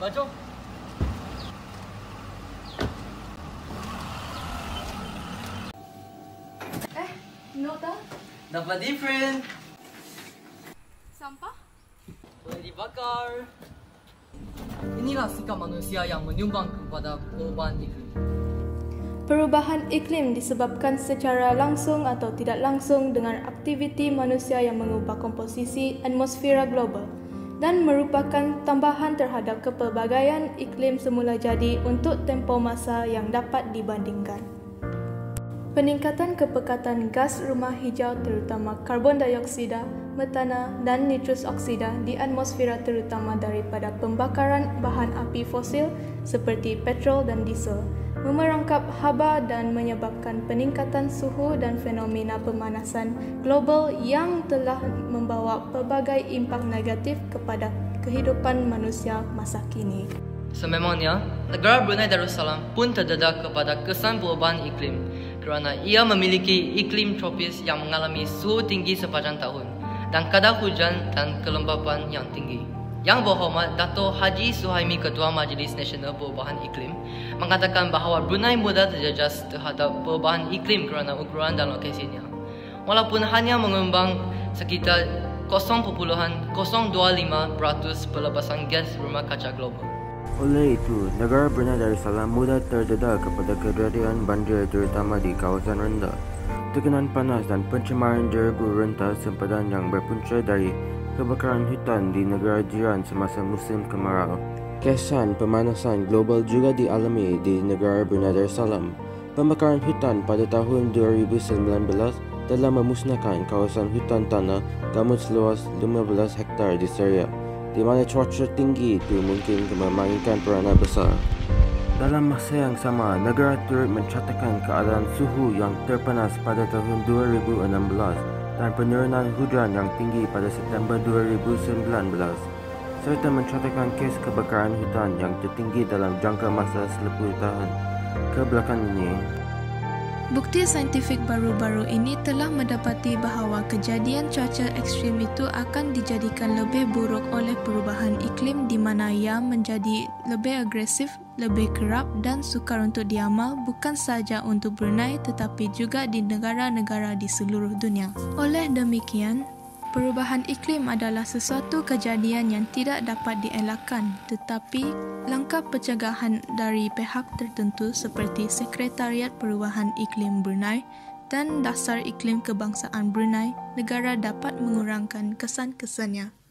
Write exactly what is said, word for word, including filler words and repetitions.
Maju. Eh, nota? Dapat different. Sampah? Boleh dibakar. Inilah sikap manusia yang menyumbang kepada perubahan iklim. Perubahan iklim disebabkan secara langsung atau tidak langsung dengan aktiviti manusia yang mengubah komposisi atmosfera global dan merupakan tambahan terhadap kepelbagaian iklim semula jadi untuk tempoh masa yang dapat dibandingkan. Peningkatan kepekatan gas rumah hijau terutama karbon dioksida, metana dan nitrus oksida di atmosfera terutama daripada pembakaran bahan api fosil seperti petrol dan diesel memerangkap haba dan menyebabkan peningkatan suhu dan fenomena pemanasan global yang telah membawa pelbagai impak negatif kepada kehidupan manusia masa kini. Sememangnya, negara Brunei Darussalam pun terdedah kepada kesan perubahan iklim kerana ia memiliki iklim tropis yang mengalami suhu tinggi sepanjang tahun dan kadar hujan dan kelembapan yang tinggi. Yang Berhormat Dato' Haji Suhaimi Ketua Majlis Nasional Perubahan Iklim mengatakan bahawa Brunei mudah terjejas terhadap perubahan iklim kerana ukuran dan lokasinya. Walaupun hanya menyumbang sekitar kosong perpuluhan kosong dua lima peratus pelepasan gas rumah kaca global. Oleh itu, negara Brunei Darussalam mudah terdedah kepada kejadian banjir terutama di kawasan rendah, tekanan panas dan pencemaran jerebu rentah sempadan yang berpunca dari kebakaran hutan di negara jiran semasa musim kemarau. Kesan pemanasan global juga dialami di negara Brunei Darussalam. Pembakaran hutan pada tahun dua ribu sembilan belas telah memusnahkan kawasan hutan tanah gambut seluas lima belas hektar di Seriah, di mana cuaca tinggi itu mungkin memainkan peranan besar. Dalam masa yang sama, negara turut mencatatkan keadaan suhu yang terpanas pada tahun dua ribu enam belas dan penurunan hujan yang tinggi pada September dua ribu sembilan belas, serta mencatatkan kes kebakaran hutan yang tertinggi dalam jangka masa sepuluh tahun kebelakang ini. Bukti saintifik baru-baru ini telah mendapati bahawa kejadian cuaca ekstrim itu akan dijadikan lebih buruk oleh perubahan iklim di mana ia menjadi lebih agresif, lebih kerap dan sukar untuk diamal bukan sahaja untuk Brunei tetapi juga di negara-negara di seluruh dunia. Oleh demikian, perubahan iklim adalah sesuatu kejadian yang tidak dapat dielakkan, tetapi langkah pencegahan dari pihak tertentu seperti Sekretariat Perubahan Iklim Brunei dan Dasar Iklim Kebangsaan Brunei, negara dapat mengurangkan kesan-kesannya.